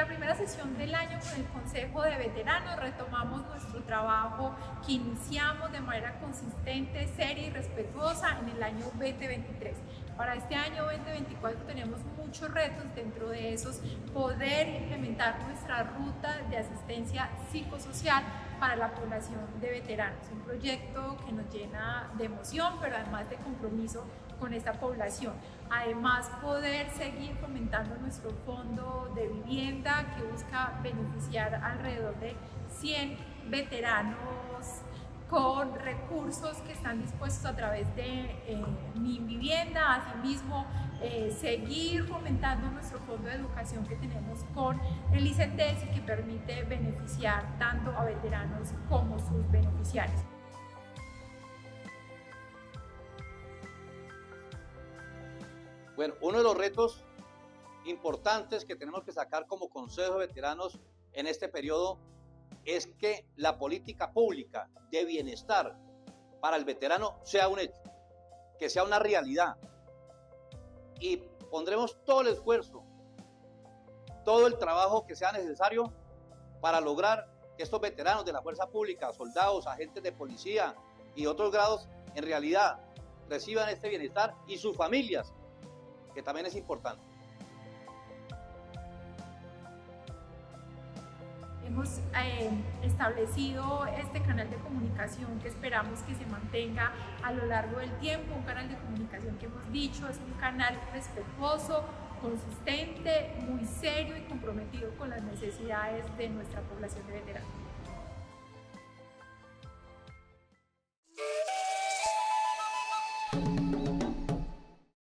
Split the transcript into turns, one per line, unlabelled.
la primera sesión del año con el Consejo de Veteranos retomamos nuestro trabajo que iniciamos de manera consistente, seria y respetuosa en el año 2023. Para este año 2024 tenemos muchos retos, dentro de esos poder implementar nuestra ruta de asistencia psicosocial para la población de veteranos, un proyecto que nos llena de emoción, pero además de compromiso con esta población. Además, poder seguir fomentando nuestro fondo de vivienda que busca beneficiar alrededor de 100 veteranos con recursos que están dispuestos a través de Mi Vivienda. Asimismo, seguir fomentando nuestro fondo de educación que tenemos con el ICETEX y que permite beneficiar tanto a veteranos como sus beneficiarios.
Bueno, uno de los retos importantes que tenemos que sacar como Consejo de Veteranos en este periodo es que la política pública de bienestar para el veterano sea un hecho, que sea una realidad. Y pondremos todo el esfuerzo, todo el trabajo que sea necesario para lograr que estos veteranos de la fuerza pública, soldados, agentes de policía y otros grados, en realidad reciban este bienestar, y sus familias, que también es importante.
Hemos establecido este canal de comunicación que esperamos que se mantenga a lo largo del tiempo, un canal de comunicación que hemos dicho es un canal respetuoso, consistente, muy serio y comprometido con las necesidades de nuestra población de veteranos.